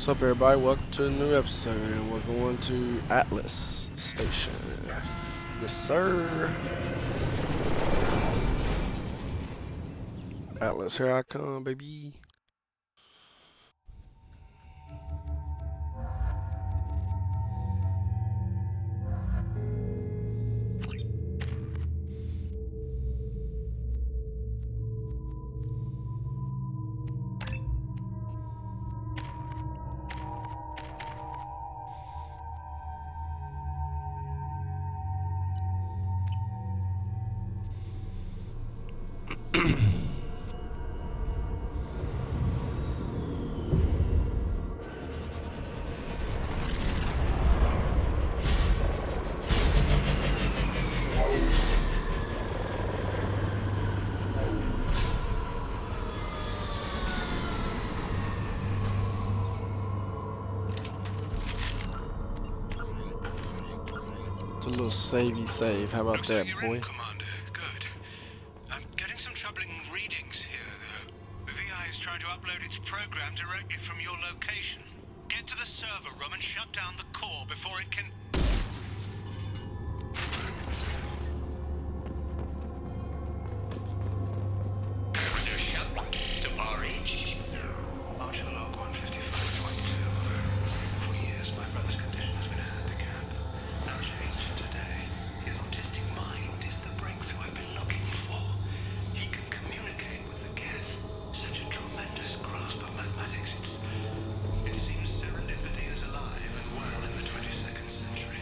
What's up, everybody? Welcome to a new episode, and we're going to Atlas Station. Yes, sir. Atlas, here I come, baby. It's a little savey save. How about Looks that, like you're boy? in, Commander. Good. I'm getting some troubling readings here, though. The VI is trying to upload its program directly from your location. Get to the server room and shut down the core before it can... Archer log 155.2. For years, my brother's condition has been a handicap. No change today. His autistic mind is the breakthrough I've been looking for. He can communicate with the Geth. Such a tremendous grasp of mathematics. It seems serendipity is alive and well in the 22nd century.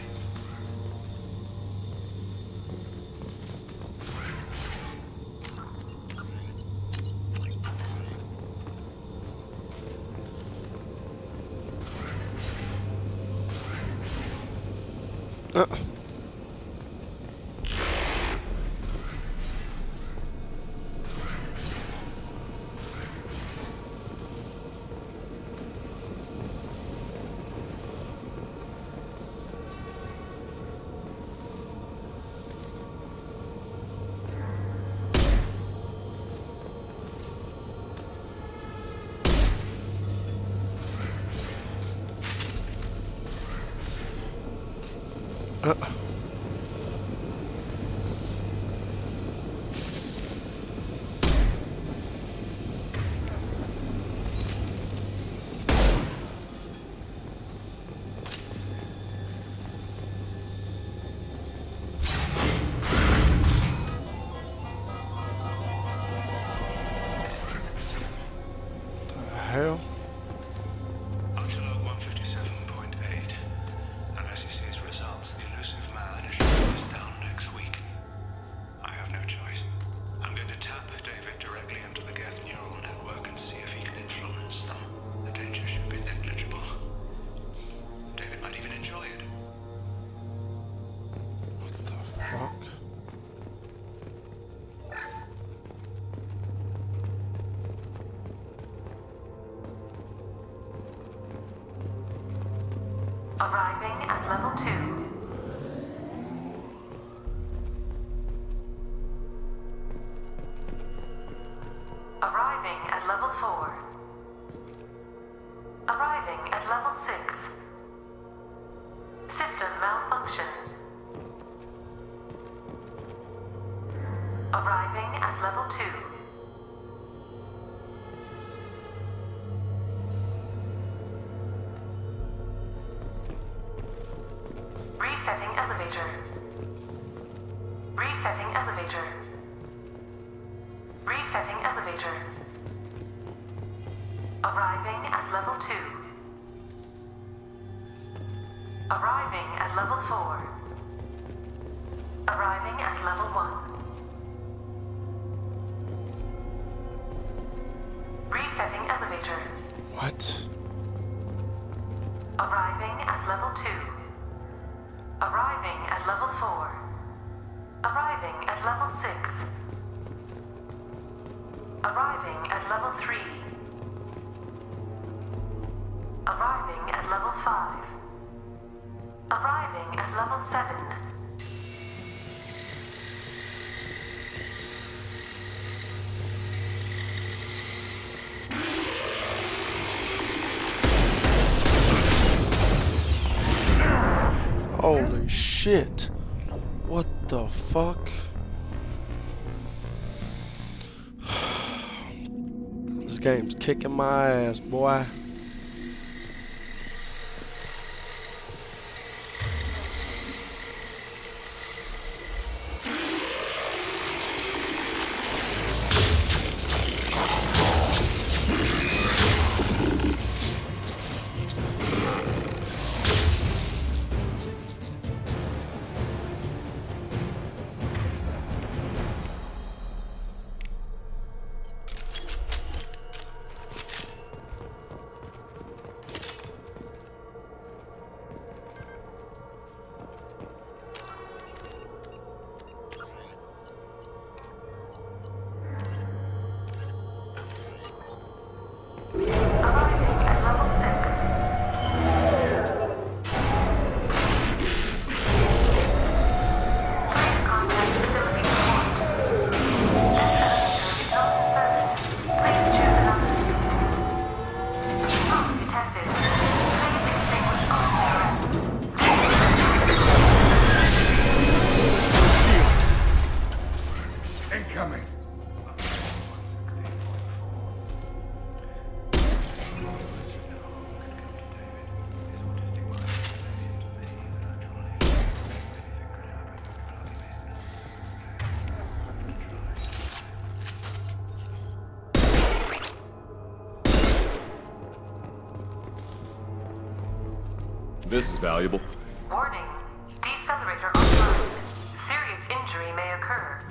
Hell? Archer log 157.8. Unless he sees results, the elusive man is shutting us down next week. I have no choice. I'm going to tap David directly into the Geth neural network and see if he can influence them. The danger should be negligible. David might even enjoy it. What the fuck? Arriving at level 2. Arriving at level 4. Arriving at level 6. System malfunction. Arriving at level 2. Resetting elevator. Resetting elevator. Resetting elevator. Arriving at level 2. Arriving at level 4. Arriving at level 1. Resetting elevator. What? Arriving at level 2. Arriving at level 4. Arriving at level 6. Arriving at level 3. Arriving at level 5. Arriving at level 7. shit. What the fuck? This game's kicking my ass, boy. Arriving at level 6. Please contact facility support. This elevator is not in service. Please choose another. Smoke detected. Please extinguish all threats. Incoming. This is valuable. Warning. Decelerator offline. Serious injury may occur.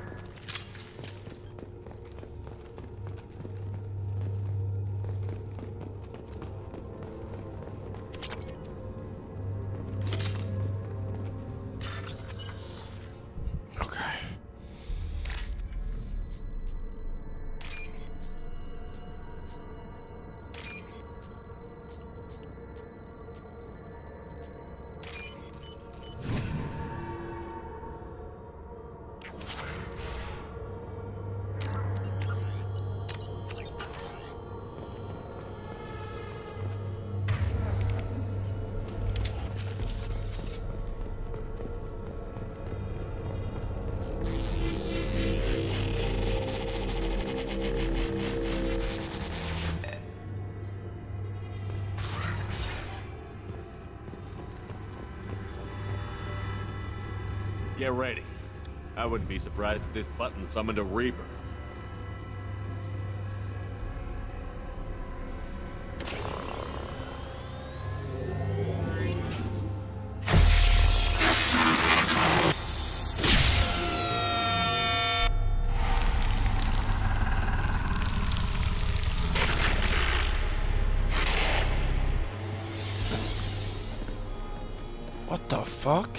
Okay. Get ready. I wouldn't be surprised if this button summoned a Reaper. What the fuck?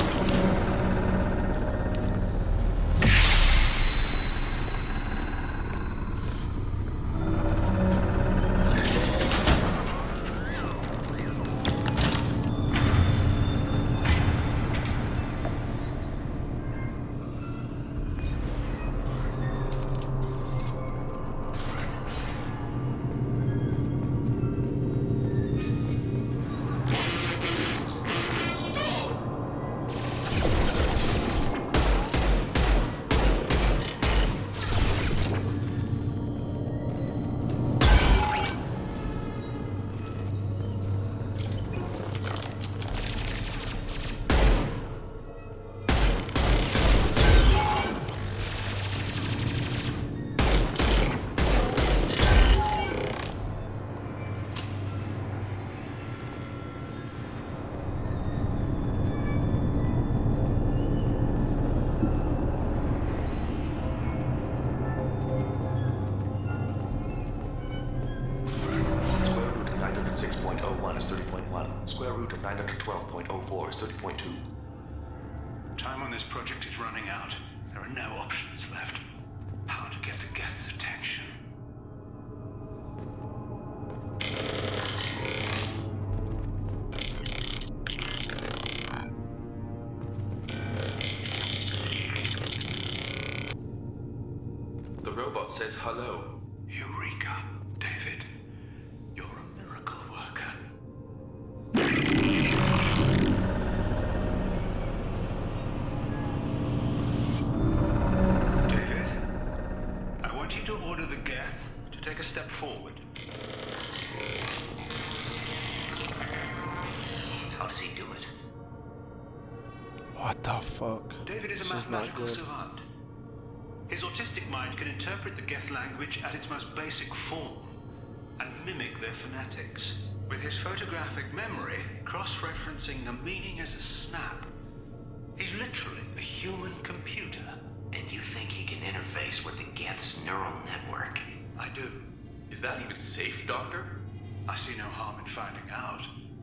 is 30.1. Square root of 912.04 is 30.2. Time on this project is running out. There are no options left. How to get the guests' attention. The robot says hello. Eureka, David. You're a miracle worker. a step forward. How does he do it? What the fuck? David is a This is not mathematical good. savant. His autistic mind can interpret the Geth language at its most basic form and mimic their phonetics. With his photographic memory, cross-referencing the meaning as a snap. He's literally a human computer. And you think he can interface with the Geth's neural network? I do. Is that even safe, Doctor? I see no harm in finding out.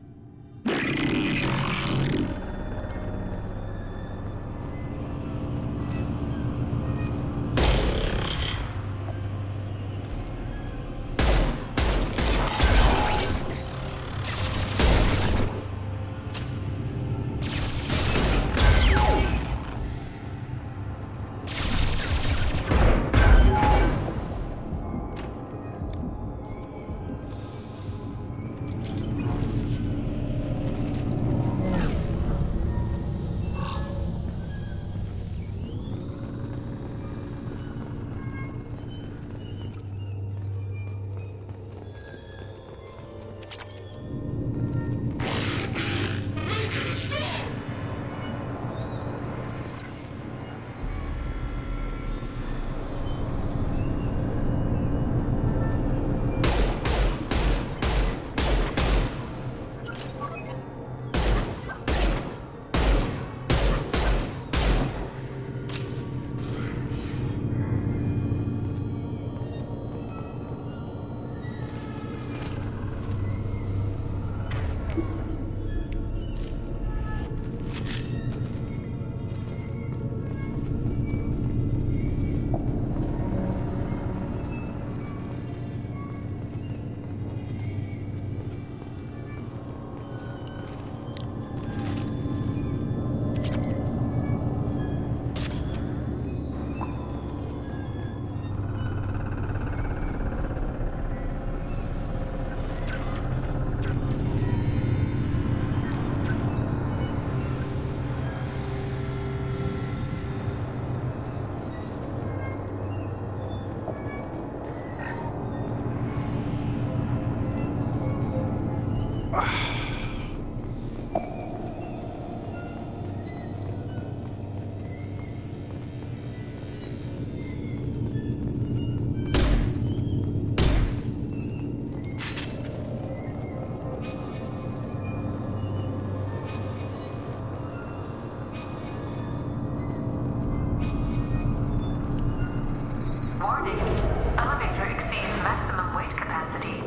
Warning. Elevator exceeds maximum weight capacity.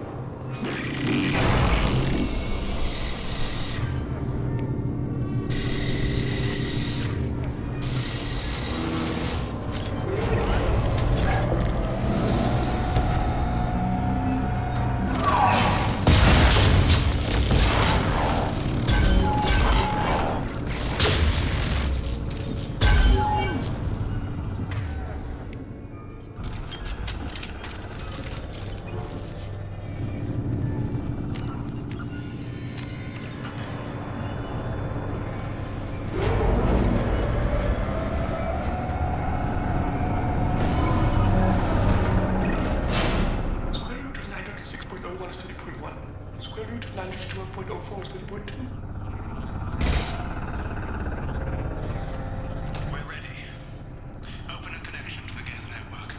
Square root of 906.01 is 30.1. Square root of 912.04 is 30.2. We're ready. Open a connection to the Geth network.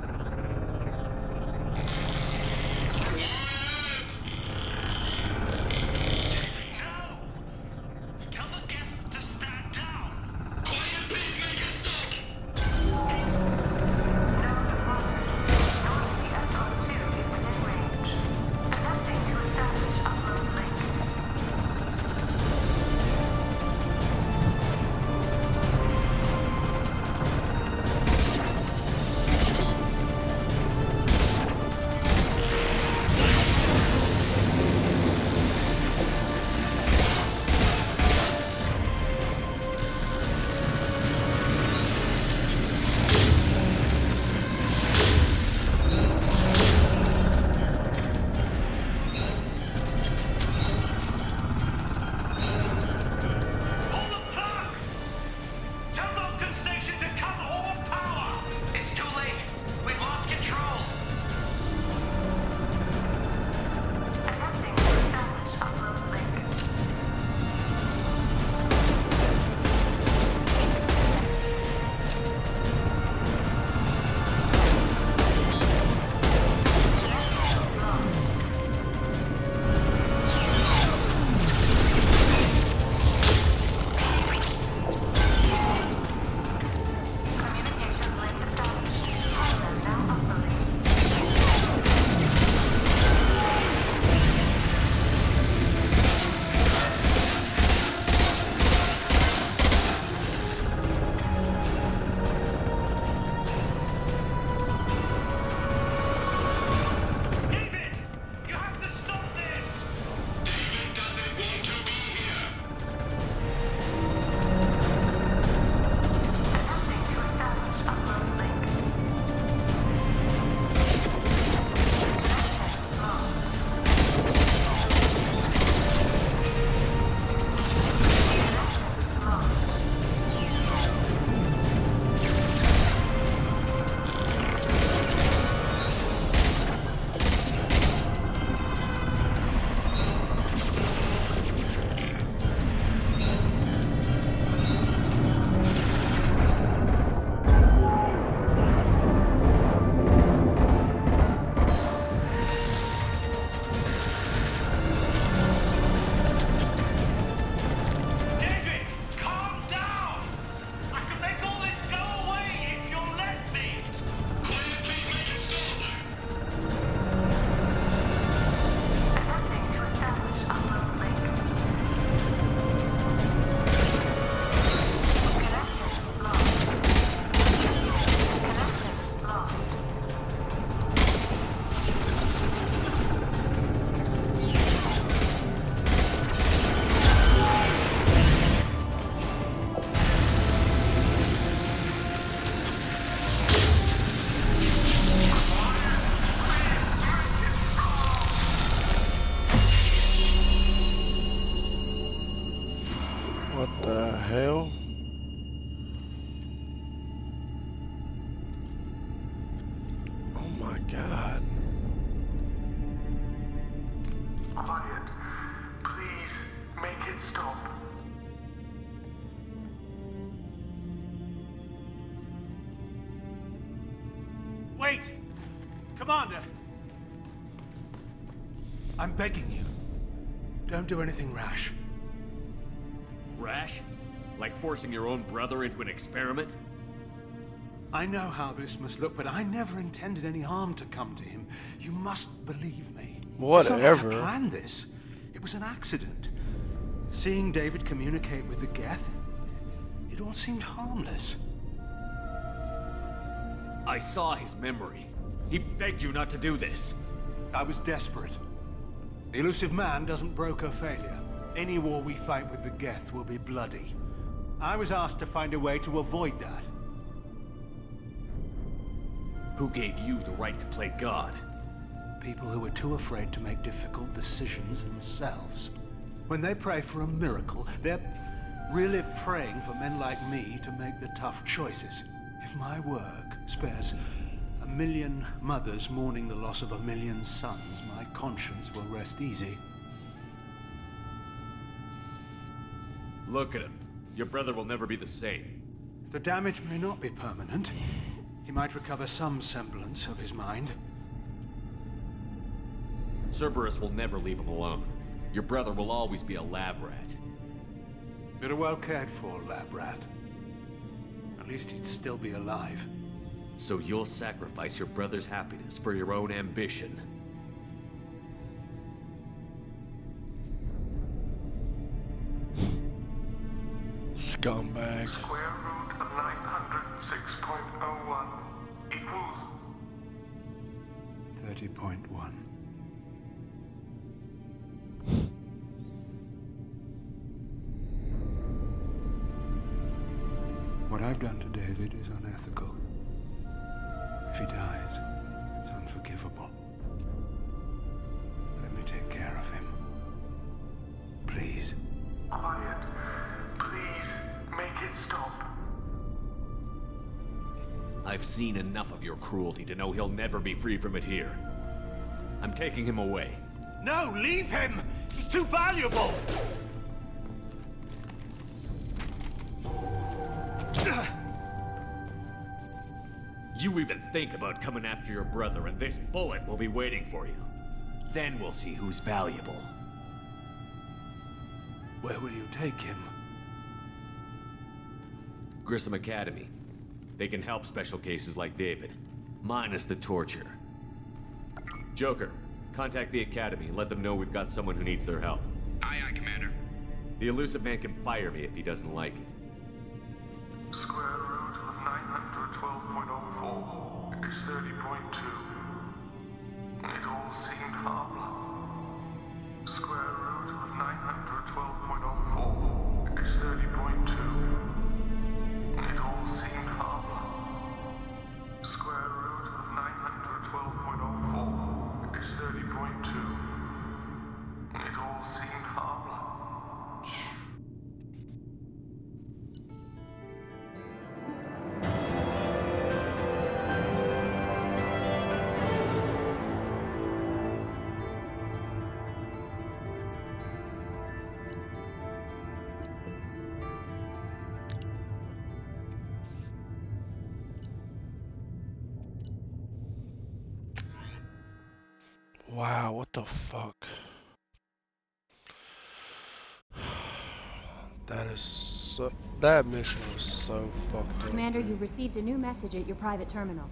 David, no! Tell the Geths to stand down! Quiet, peacemaker, stop! Knowing the SR2 is within range. Attempting to establish upload link. What the hell? Oh my god. Quiet. Please, make it stop. Wait! Commander! I'm begging you. Don't do anything rash. Rash? Like forcing your own brother into an experiment? I know how this must look, but I never intended any harm to come to him. You must believe me. It's not like Whatever. I planned this. It was an accident. Seeing David communicate with the Geth, it all seemed harmless. I saw his memory. He begged you not to do this. I was desperate. The elusive man doesn't broker failure. Any war we fight with the Geth will be bloody. I was asked to find a way to avoid that. Who gave you the right to play God? People who are too afraid to make difficult decisions themselves. When they pray for a miracle, they're really praying for men like me to make the tough choices. If my work spares 1 million mothers mourning the loss of 1 million sons, my conscience will rest easy. Look at him. Your brother will never be the same. The damage may not be permanent. He might recover some semblance of his mind. Cerberus will never leave him alone. Your brother will always be a lab rat. You're a well cared for lab rat. At least he'd still be alive. So you'll sacrifice your brother's happiness for your own ambition. Scumbag. Square root of 906.01 equals 30.1. What I've done to David is unethical. If he dies, it's unforgivable. Let me take care of him. Please. quiet. Please, make it stop. I've seen enough of your cruelty to know he'll never be free from it here. I'm taking him away. No, leave him! He's too valuable! You even think about coming after your brother, and this bullet will be waiting for you. Then we'll see who's valuable. Where will you take him? Grissom Academy. They can help special cases like David, minus the torture. Joker, contact the Academy and let them know we've got someone who needs their help. Aye, aye, Commander. The elusive man can fire me if he doesn't like it. Square root of 912.04 is 30.2. It all seemed harmless. Square root of 912.04 is 30.2. It all seemed harmless. Square root of 912.04 is 30.2. It all seemed harmless. Wow, what the fuck? That mission was so fucked up. Commander, you've received a new message at your private terminal.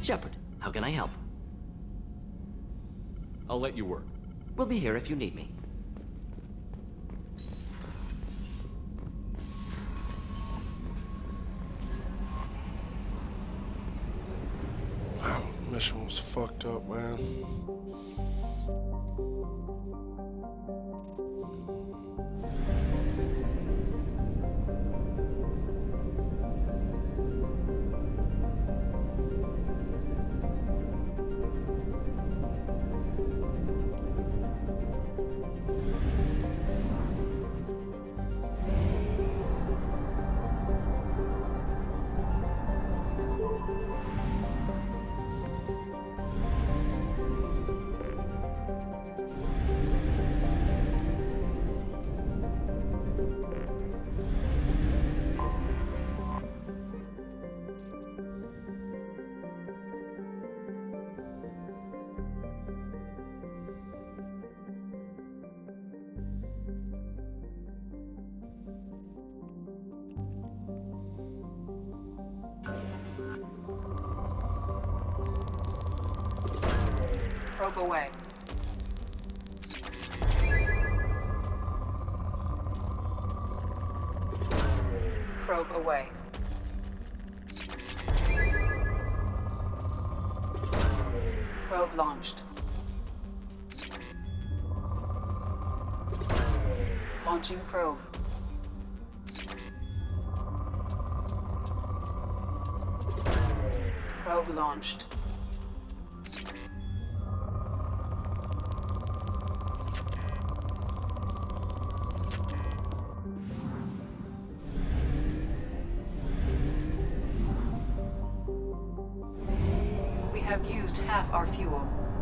Shepard, how can I help? I'll let you work. We'll be here if you need me. Wow, mission was fucked up, man. Probe away. Probe away. Probe launched. Launching probe. Probe launched. We have used half our fuel.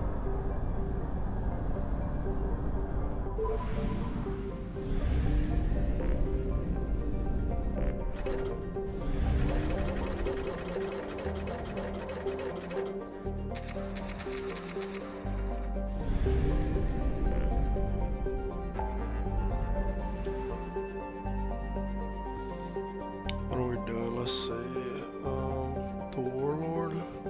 What are we doing? Let's see. The Warlord.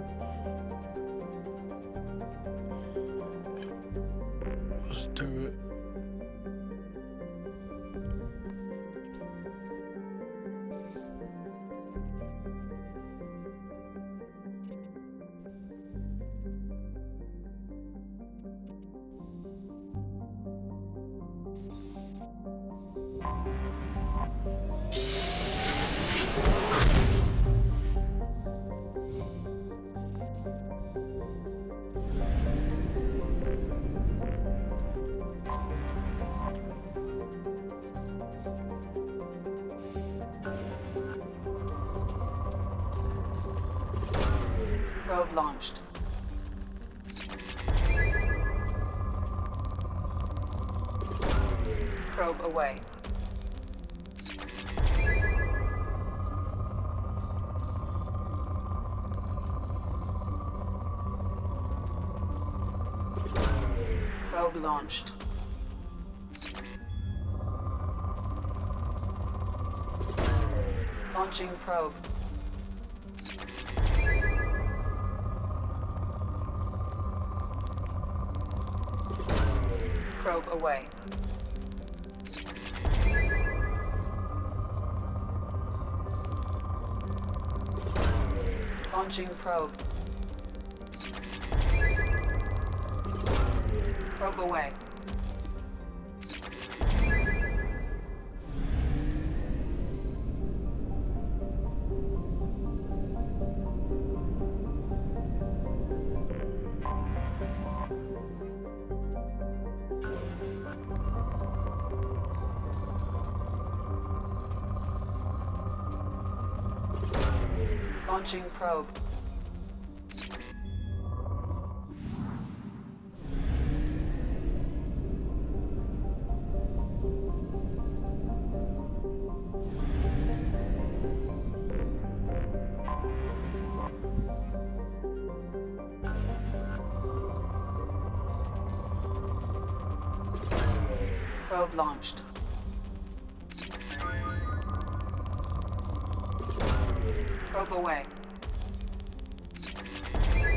Let's do it. Probe launched. Probe away. Probe launched. Launching probe. Probe away. Launching probe. Probe away. Launching probe. Probe launched. Probe away.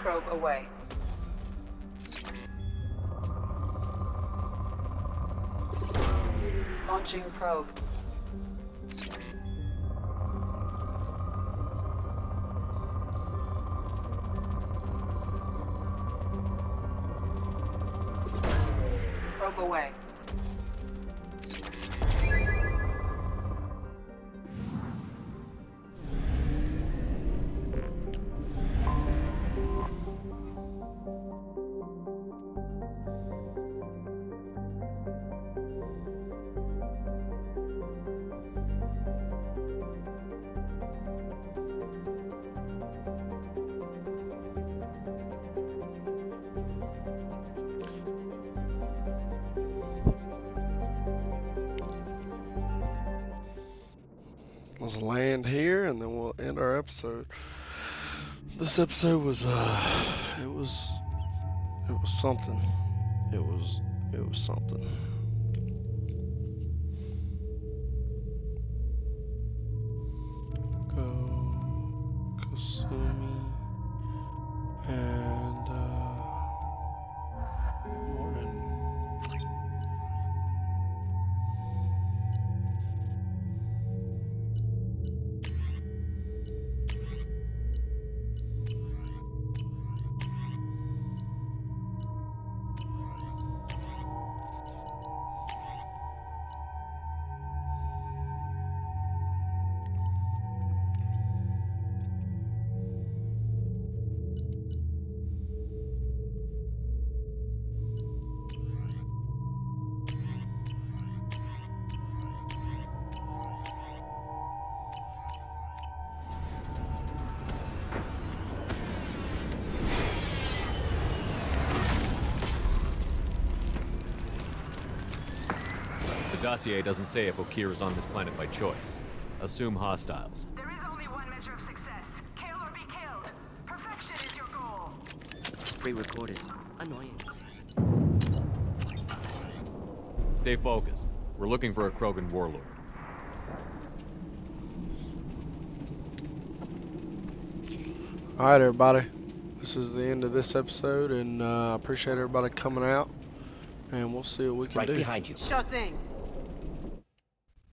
Probe away. Launching probe. Probe away. Let's land here and then we'll end our episode. This episode was it was something. It was something. Go Kasumi and Morton. The dossier doesn't say if Okeer is on this planet by choice. Assume hostiles. There is only one measure of success. Kill or be killed. Perfection is your goal. It's pre-recorded. Annoying. Stay focused. We're looking for a Krogan warlord. Alright, everybody. This is the end of this episode, and I appreciate everybody coming out. And we'll see what we can Right do. behind you. Sure thing.